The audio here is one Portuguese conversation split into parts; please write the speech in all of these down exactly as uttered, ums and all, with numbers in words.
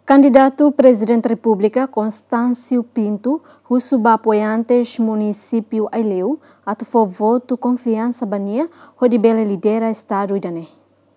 Candidato Presidente da República Constâncio Pinto, Rusuba apoiantes município Aileu, atufou voto confiança bania, Rodibela lidera Estado Idané.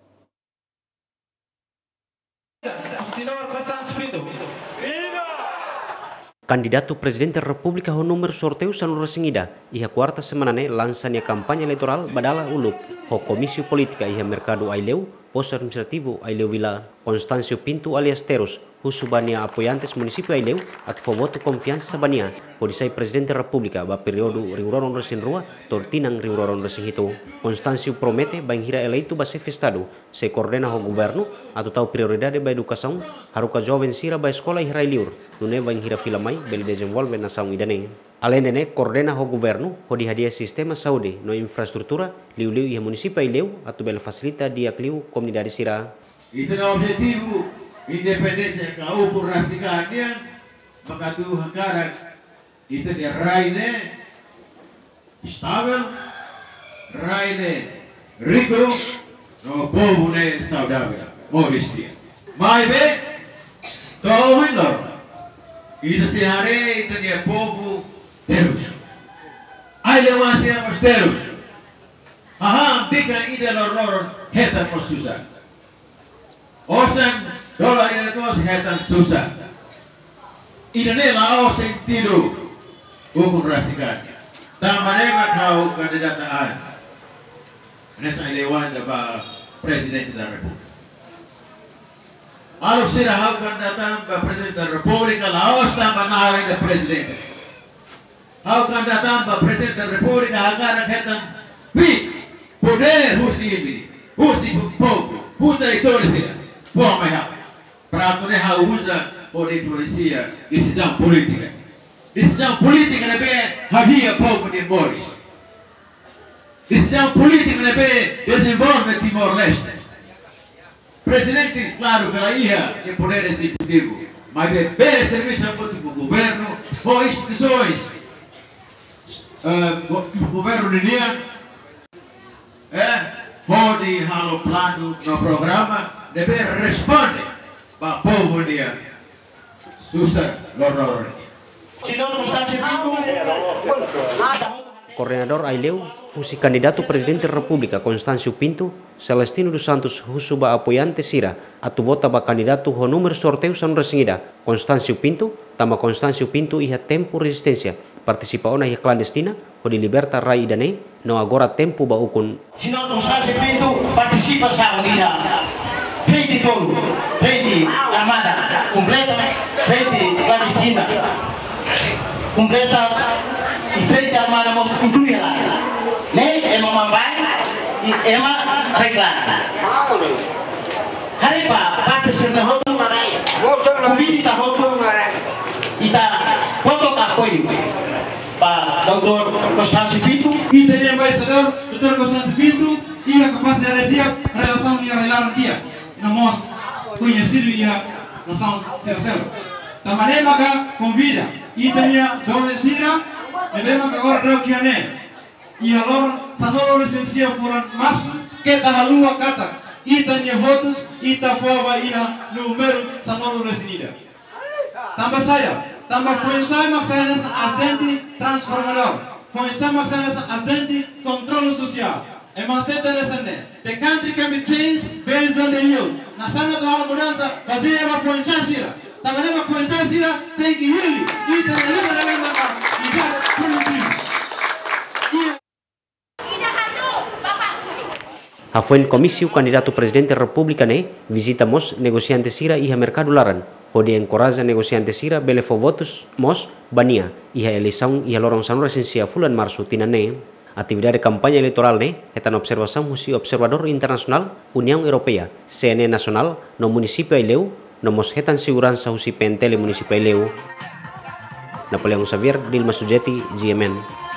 Candidato Presidente da República ho número sorteio sanu resingida, iha quarta semana ne lançania campanha eleitoral badala ulup, ho komisi politika iha mercado Aileu, pos administrativo Aileu Vila, Constâncio Pinto alias Teros, Husubania apoiantes município Aileu, atufou voto confiança bania, podisai Presidente da República ba período riuroron resin rua, tortinang riuroron resin hito. Constâncio promete banhira eleito ba chefe Estado, se coordena ho governo, atau tau prioridade ba educação, haruka jovem sira ba escola iha liur, nune banhira filamai beli desenvolve nação idane. Além de ne, coordena ho governo, ho dihadia sistema saúde, no infraestrutura, liu-liu iha município Aileu, atau bela facilita dia kliu comunidade sira. Itu na objetivo independência ka ukur rasikanya maka tu hakara itu dia raine stabil raine rigoro no povo ne saudável moris dia mai be to window itu se hare itu dia povo terus ai lewasi mas terus aha dika ide loror heta posusa osem dolar ini tuh hetan susah. Ini lah oh sentido hukum rasikannya. Tamanema kau kandidataan. Nesa lewan daba Presiden da República. Alus sira hau kandidataan ba Presiden da República laos tamba narin da Presidente. Hau kandidataan ba Presiden da República agar hetan pi poder husi ini, husi povo, husi eleitores. Forma errada. Para não errar usa por influencia decisão política. Decisão política não é havia pouco de Moris. Decisão política não é desenvolve Timor-Leste. Presidente, claro, pela ia de poder executivo, mas é bem serviço ao governo, ou instituições, uh, governo linear, é, pode halo plano no programa. Deve responder para o povo dia susah loror. Coordenador Aileu, usi candidato Presidente da República Constâncio Pinto, Celestino dos Santos Husuba apoiante sira, atu vota ba candidato ho número sorteio sanu resingida, Constâncio Pinto, tama Constâncio Pinto iha tempo resistência, participa ona iha clandestina, ho di liberta rai idane, no agora tempo ba ukun. Senão Constâncio Pinto participa sa unida. Frente tolo, frente armada, completa, frente clandestina, completa e frente armada mostra inclui lá. Nem é uma mambai e é uma reglada. Hari pa parte serna hotu, comida ta hotu, e ta foto ta apoio para doutor Constâncio Pinto. E tem embaixador doutor Constâncio Pinto e a capacidade de relação de arreglar dia. Nós conhecido e a nação Siracelo. Também maka convida e tenha zona sira e bem maka agora creo que ane e agora sanolo licencia por março que tá halua kata e tenha votos e tá pova e a número sanolo resinida. Também saya, também foi saya maksanya nessa agente transformador, foi saya maksanya nessa agente controle social. E mantenta descendente. The country can be changed based on the youth. Nasana to hala mudança, baseia ma poinsa sira. Também ma poinsa sira tem que ir. E tem que ir na mesma casa. E já produtivo. Hafuen komisi candidato Presidente da República ne visita mos negociante sira iha mercado laran. Pode encoraja negociante sira bele fo votos mos bania iha eleição iha lorong sanu resensia fulan março tinane. Atividade campanha eleitoral ne etan observação husi observador internacional União Europeia C N E nacional no município Aileu no mos hetan segurança husi P N T L município Aileu. Napoleão Xavier, Dilma Sujeti, G M N.